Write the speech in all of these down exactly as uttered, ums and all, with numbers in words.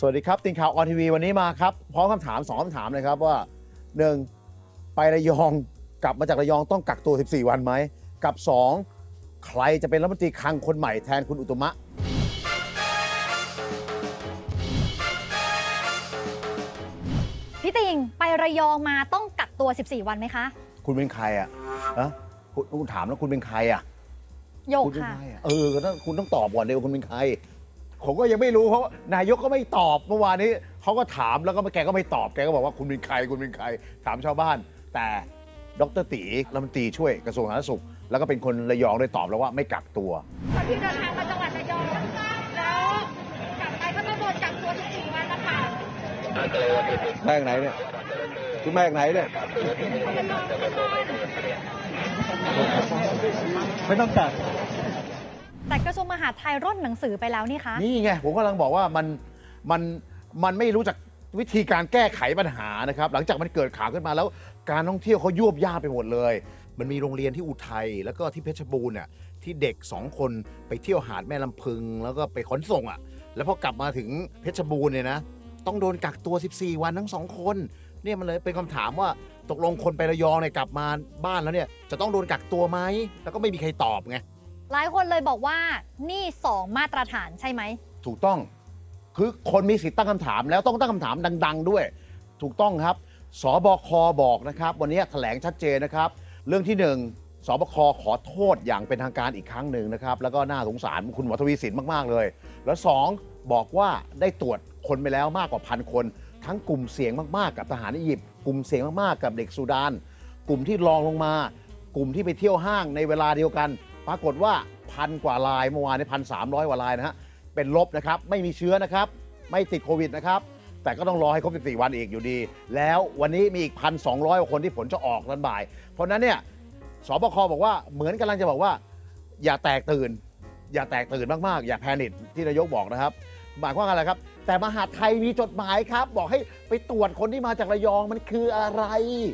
สวัสดีครับติงข่าวออนทีวีวันนี้มาครับพร้อมคำถามสองคำถามเลยครับว่าหนึ่งไประยองกลับมาจากระยองต้องกักตัวสิบสี่วันไหมกับสองใครจะเป็นรัฐมนตรีคลังคนใหม่แทนคุณอุตมะพี่ติงไประยองมาต้องกักตัวสิบสี่วันไหมคะคุณเป็นใครอ่ะฮะคุณคุณถามแล้วคุณเป็นใครอ่ะโยกค่ะเออคุณต้องตอบก่อนเดี๋ยวคุณเป็นใครผมก็ยังไม่รู้เพราะนายกก็ไม่ตอบเมื่อวานนี้เขาก็ถามแล้วก็แกก็ไม่ตอบแกก็บอกว่าคุณเป็นใครคุณเป็นใครถามชาวบ้านแต่ดร.ตีรัฐมนตรีช่วยกระทรวงสาธารณสุขแล้วก็เป็นคนระยองได้ตอบแล้วว่าไม่กักตัวคนที่เดินทางมาจังหวัดระยองแล้วกลับไปก็ต้องโดนกักตัวสิบสี่วันนะคะแม่งไหนเนี่ยคุณแม่งไหนเนี่ยไม่ต้องกักแต่กระทรวงมหาดไทยร่นหนังสือไปแล้วนี่คะนี่ไงผมกำลังบอกว่ามันมันมันไม่รู้จักวิธีการแก้ไขปัญหานะครับหลังจากมันเกิดข่าวขึ้นมาแล้วการท่องเที่ยวเขายวบย่าไปหมดเลยมันมีโรงเรียนที่อุทัยแล้วก็ที่เพชรบูรณ์เนี่ยที่เด็กสองคนไปเที่ยวหาดแม่ลำพึงแล้วก็ไปขนส่งอ่ะแล้วพอกลับมาถึงเพชรบูรณ์เนี่ยนะต้องโดนกักตัวสิบสี่วันทั้งสองคนเนี่ยมันเลยเป็นคำถามว่าตกลงคนไประยองเนี่ยกลับมาบ้านแล้วเนี่ยจะต้องโดนกักตัวไหมแล้วก็ไม่มีใครตอบไงหลายคนเลยบอกว่านี่สองมาตรฐานใช่ไหมถูกต้องคือคนมีสิทธิ์ตั้งคำถามแล้วต้องตั้งคำถามดังๆด้วยถูกต้องครับสบคบอกนะครับวันนี้แถลงชัดเจนนะครับเรื่องที่หนึ่งสบคขอโทษอย่างเป็นทางการอีกครั้งหนึ่งนะครับแล้วก็น่าสงสารคุณหมอทวีสินมากๆเลยแล้วสองบอกว่าได้ตรวจคนไปแล้วมากกว่าพันคนทั้งกลุ่มเสี่ยงมากๆกับทหารอียิปต์กลุ่มเสี่ยงมากๆกับเด็กซูดานกลุ่มที่รองลงมากลุ่มที่ไปเที่ยวห้างในเวลาเดียวกันปรากฏว่าพันกว่ารายเมื่อวานในพันสามร้อยกว่ารายนะฮะเป็นลบนะครับไม่มีเชื้อนะครับไม่ติดโควิดนะครับแต่ก็ต้องรอให้ครบสิบสี่วันอีกอยู่ดีแล้ววันนี้มีอีก หนึ่งพันสองร้อย กว่าคนที่ผลจะออกตอนบ่ายเพราะนั้นเนี่ยสบคบอกว่าเหมือนกำลังจะบอกว่าอย่าแตกตื่นอย่าแตกตื่นมากๆอย่าแพนิคที่นายกบอกนะครับหมายความว่าอะไรครับแต่มหาดไทยมีจดหมายครับบอกให้ไปตรวจคนที่มาจากระยองมันคืออะไร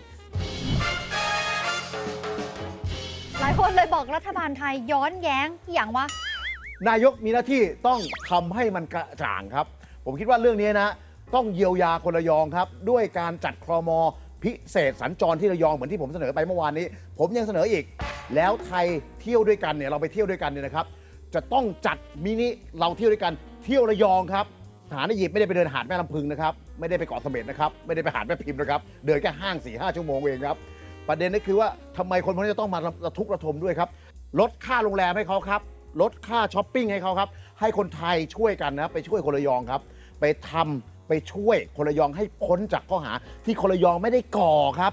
หลายคนเลยบอกรัฐบาลไทยย้อนแย้งอย่างว่านายกมีหน้าที่ต้องทำให้มันกระจ่างครับผมคิดว่าเรื่องนี้นะต้องเยียวยาคนระยองครับด้วยการจัดครม.พิเศษสัญจรที่ระยองเหมือนที่ผมเสนอไปเมื่อวานนี้ผมยังเสนออีกแล้วไทยเที่ยวด้วยกันเนี่ยเราไปเที่ยวด้วยกันเนี่ยนะครับจะต้องจัดมินิเราเที่ยวด้วยกันเที่ยวระยองครับทหารอียิปต์ไม่ได้ไปเดินหาดแม่ลำพึงนะครับไม่ได้ไปเกาะเสม็ดนะครับไม่ได้ไปหาดแม่พิมพ์นะครับเดินแค่ห้าง สี่ห้า ชั่วโมงเองครับประเด็นก็คือว่าทำไมคนพวกนี้จะต้องมาระทุกระทมด้วยครับลดค่าโรงแรมให้เขาครับลดค่าช้อปปิ้งให้เขาครับให้คนไทยช่วยกันนะไปช่วยคนระยองครับไปทำไปช่วยคนระยองให้พ้นจากข้อหาที่คนระยองไม่ได้ก่อครับ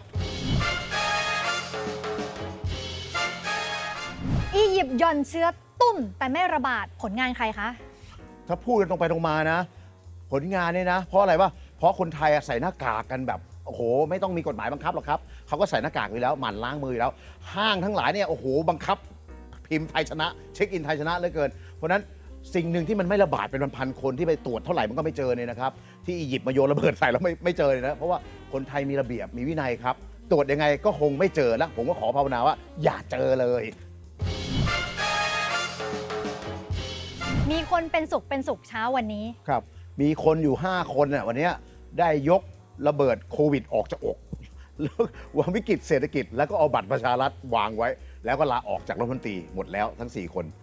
อียิปต์หย่อนเชื้อตุ้มแต่ไม่ระบาดผลงานใครคะถ้าพูดกันตรงไปตรงมานะผลงานเนี่ยนะเพราะอะไรวะเพราะคนไทยใส่หน้ากากกันแบบโอ้โหไม่ต้องมีกฎหมายบังคับหรอกครับเขาก็ใส่หน้ากากอยู่แล้วหมั่นล้างมืออยู่แล้วห้างทั้งหลายเนี่ยโอ้โหบังคับพิมพ์ไทยชนะเช็คอินไทยชนะเหลือเกินเพราะนั้นสิ่งหนึ่งที่มันไม่ระบาดเป็นพันคนที่ไปตรวจเท่าไหร่มันก็ไม่เจอเนี่ยนะครับที่อียิปต์มาโยนระเบิดใส่แล้วไม่ไม่เจอเลยนะเพราะว่าคนไทยมีระเบียบมีวินัยครับตรวจยังไงก็คงไม่เจอแล้วผมก็ขอภาวนาว่าอย่าเจอเลยมีคนเป็นสุขเป็นสุขเช้าวันนี้ครับมีคนอยู่ห้าคนน่ะวันนี้ได้ยกระเบิดโควิดออกจากอกวางวิกฤตเศรษฐกิจแล้วก็เอาบัตรประชารัฐวางไว้แล้วก็ลาออกจากรัฐมนตรีหมดแล้วทั้งสี่คน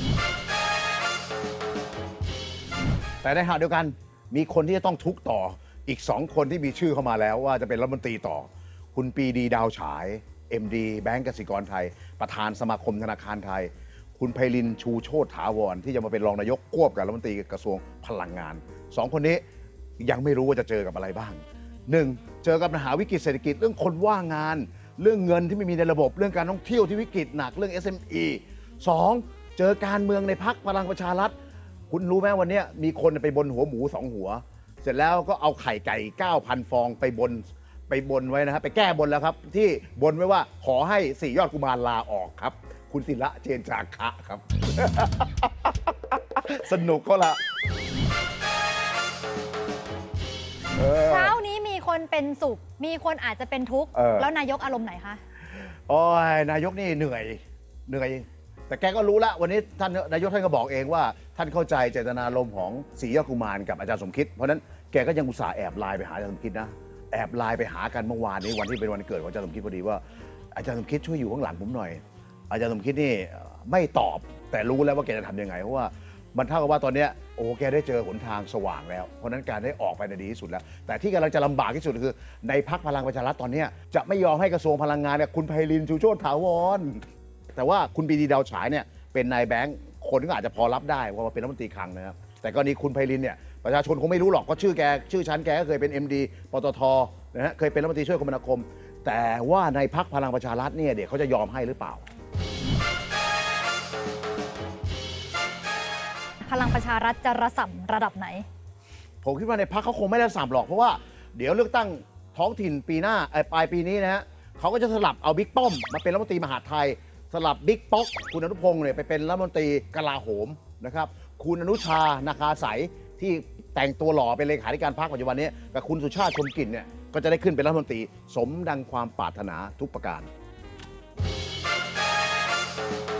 แต่ในขณะเดียวกันมีคนที่จะต้องทุกข์ต่ออีกสองคนที่มีชื่อเข้ามาแล้วว่าจะเป็นรัฐมนตรีต่อคุณปรีดีดาวฉาย เอ็ม ดี แบงก์กสิกรไทยประธานสมาคมธนาคารไทยคุณไพลินชูโชติถาวรที่จะมาเป็นรองนายกควบกับรัฐมนตรีกระทรวงพลังงานสองคนนี้ยังไม่รู้ว่าจะเจอกับอะไรบ้างหนึ่งเจอกับปัญหาวิกฤตเศรษฐกิจเรื่องคนว่างงานเรื่องเงินที่ไม่มีในระบบเรื่องการท่องเที่ยวที่วิกฤตหนักเรื่อง เอส เอ็ม อี สองเจอการเมืองในพรรคพลังประชารัฐคุณรู้ไหมวันนี้มีคนไปบนหัวหมูสองหัวเสร็จแล้วก็เอาไข่ไก่ เก้าพัน ฟองไปบนไปบนไว้นะครับไปแก้บนแล้วครับที่บนไว้ว่าขอให้สี่ยอดกุมารลาออกครับคุณศิระเจนจาคะครับ สนุกก็ละเช้านี้มีคนเป็นสุขมีคนอาจจะเป็นทุกข์แล้วนายกอารมณ์ไหนคะโอ้ยนายกนี่เหนื่อยเหนื่อยแต่แกก็รู้ละวันนี้ท่านนายกท่านก็บอกเองว่าท่านเข้าใจเจตนารมณ์ของศรียกุมารกับอาจารย์สมคิดเพราะนั้นแกก็ยังอุตส่าห์แอบไลน์ไปหาอาจารย์สมคิดนะแอบไลน์ไปหากันเมื่อวานนี้วันที่เป็นวันเกิดของอาจารย์สมคิดพอดีว่าอาจารย์สมคิดช่วยอยู่ข้างหลังผมหน่อยอาจารย์สมคิดนี่ไม่ตอบแต่รู้แล้วว่าแกจะทำยังไงเพราะว่ามันเท่ากับว่าตอนนี้โอ้แกได้เจอหนทางสว่างแล้วเพราะนั้นการได้ออกไปในดีที่สุดแล้วแต่ที่กำลังจะลำบากที่สุดคือในพรรคพลังประชารัฐตอนนี้จะไม่ยอมให้กระทรวงพลังงานเนี่ยคุณไพลินชูโชติถาวรแต่ว่าคุณปรีดีดาวฉายเนี่ยเป็นนายแบงค์คนก็อาจจะพอรับได้เพราะว่าเป็นรัฐมนตรีคลังนะครับแต่กรณีคุณไพลินเนี่ยประชาชนคงไม่รู้หรอกก็ชื่อแกชื่อชั้นแกก็เคยเป็น เอ็ม ดี ปตทนะฮะเคยเป็นรัฐมนตรีช่วยคมนาคมแต่ว่าในพรรคพลังประชารัฐเนี่ยเดี๋ยวเขาจะยอมให้หรือเปล่าพลังประชารัฐจะระส่ำระดับไหนผมคิดว่าในพรรคเขาคงไม่ได้สับหรอกเพราะว่าเดี๋ยวเลือกตั้งท้องถิ่นปีหน้าปลายปีนี้นะฮะเขาก็จะสลับเอาบิ๊กป้อมมาเป็นรัฐมนตรีมหาดไทยสลับบิ๊กป๊อกคุณอนุพงศ์เนี่ยไปเป็นรัฐมนตรีกลาโหมนะครับคุณอนุชานาคาใสที่แต่งตัวหล่อเป็นเลขาธิการพรรคปัจจุบันนี้กับคุณสุชาติชมกลิ่นเนี่ยก็จะได้ขึ้นเป็นรัฐมนตรีสมดังความปรารถนาทุกประการ